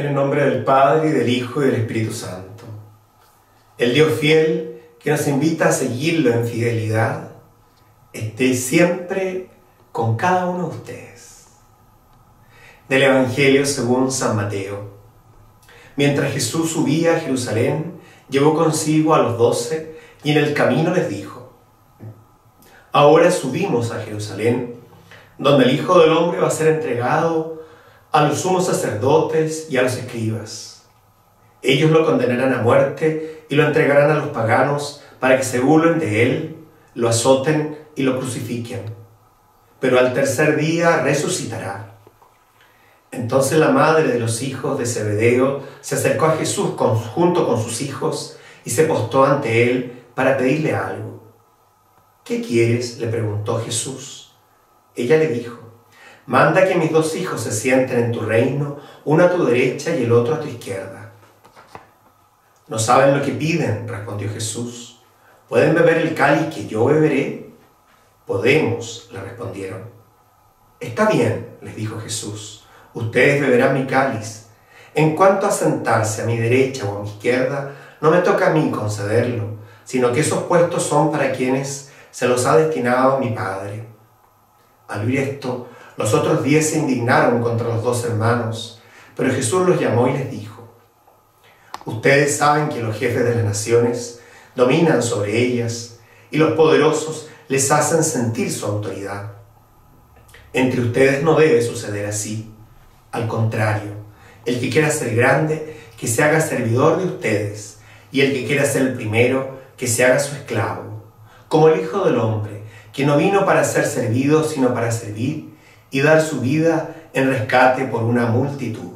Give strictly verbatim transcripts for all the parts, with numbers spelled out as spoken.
En el nombre del Padre, y del Hijo, y del Espíritu Santo. El Dios fiel, que nos invita a seguirlo en fidelidad, esté siempre con cada uno de ustedes. Del Evangelio según San Mateo. Mientras Jesús subía a Jerusalén, llevó consigo a los doce y en el camino les dijo: Ahora subimos a Jerusalén, donde el Hijo del Hombre va a ser entregado a los sumos sacerdotes y a los escribas. Ellos lo condenarán a muerte y lo entregarán a los paganos para que se burlen de él, lo azoten y lo crucifiquen. Pero al tercer día resucitará. Entonces la madre de los hijos de Zebedeo se acercó a Jesús con, junto con sus hijos y se postó ante él para pedirle algo. ¿Qué quieres?, le preguntó Jesús. Ella le dijo: Manda que mis dos hijos se sienten en tu reino, uno a tu derecha y el otro a tu izquierda. No saben lo que piden, respondió Jesús. ¿Pueden beber el cáliz que yo beberé? Podemos, le respondieron. Está bien, les dijo Jesús, ustedes beberán mi cáliz. En cuanto a sentarse a mi derecha o a mi izquierda, no me toca a mí concederlo, sino que esos puestos son para quienes se los ha destinado mi Padre. Al oír esto, los otros diez se indignaron contra los dos hermanos, pero Jesús los llamó y les dijo: Ustedes saben que los jefes de las naciones dominan sobre ellas y los poderosos les hacen sentir su autoridad. Entre ustedes no debe suceder así. Al contrario, el que quiera ser grande, que se haga servidor de ustedes, y el que quiera ser el primero, que se haga su esclavo, como el Hijo del Hombre, que no vino para ser servido, sino para servir y dar su vida en rescate por una multitud.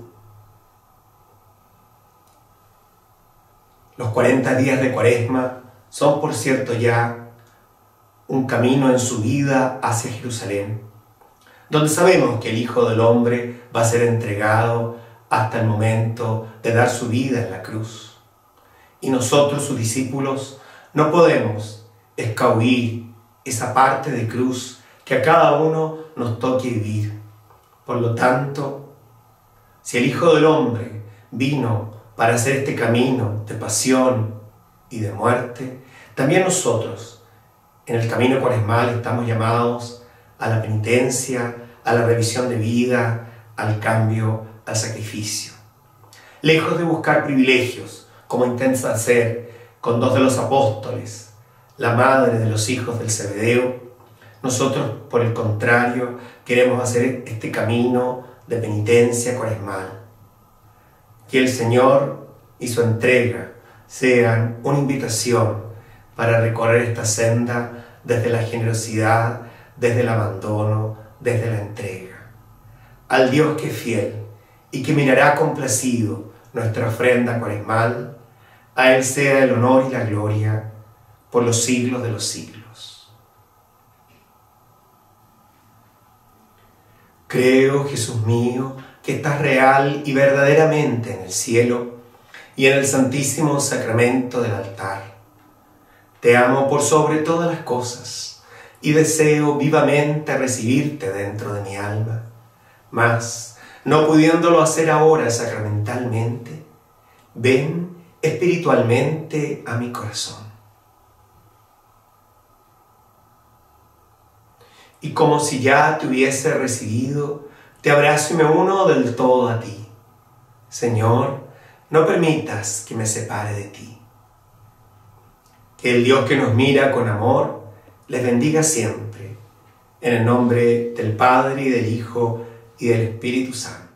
Los cuarenta días de Cuaresma son, por cierto, ya un camino en su vida hacia Jerusalén, donde sabemos que el Hijo del Hombre va a ser entregado hasta el momento de dar su vida en la cruz. Y nosotros, sus discípulos, no podemos escabuir esa parte de cruz que a cada uno nos toque vivir. Por lo tanto, si el Hijo del Hombre vino para hacer este camino de pasión y de muerte, también nosotros, en el camino cuaresmal, estamos llamados a la penitencia, a la revisión de vida, al cambio, al sacrificio. Lejos de buscar privilegios, como intenta hacer con dos de los apóstoles, la madre de los hijos del Zebedeo, nosotros, por el contrario, queremos hacer este camino de penitencia cuaresmal. Que el Señor y su entrega sean una invitación para recorrer esta senda desde la generosidad, desde el abandono, desde la entrega. Al Dios que es fiel y que mirará complacido nuestra ofrenda cuaresmal, a Él sea el honor y la gloria por los siglos de los siglos. Creo, Jesús mío, que estás real y verdaderamente en el cielo y en el santísimo sacramento del altar. Te amo por sobre todas las cosas y deseo vivamente recibirte dentro de mi alma. Mas, no pudiéndolo hacer ahora sacramentalmente, ven espiritualmente a mi corazón. Y como si ya te hubiese recibido, te abrazo y me uno del todo a ti. Señor, no permitas que me separe de ti. Que el Dios que nos mira con amor les bendiga siempre, en el nombre del Padre, y del Hijo, y del Espíritu Santo.